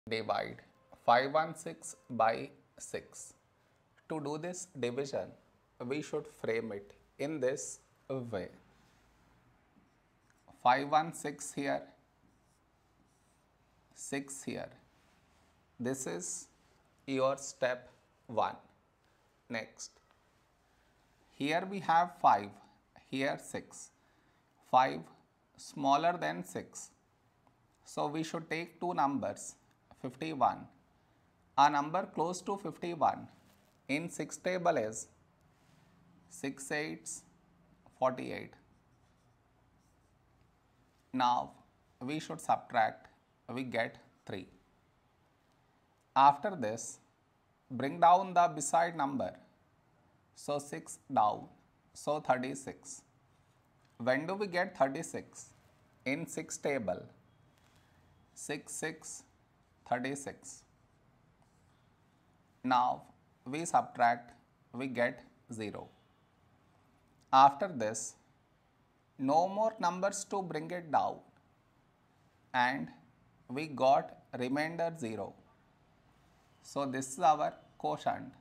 divide 516 by 6. To do this division, we should frame it in this way. 516 here, 6 here. This is your step 1. Next, here we have 5, here 6. 5 smaller than 6. So we should take two numbers, 51. A number close to 51 in 6 table is 6 8s 48. Now we should subtract, we get 3. After this, bring down the beside number. So 6 down, so 36. When do we get 36? In 6 table, 6 6 36. Now we subtract, we get 0. After this, no more numbers to bring it down, and we got remainder 0. So this is our quotient.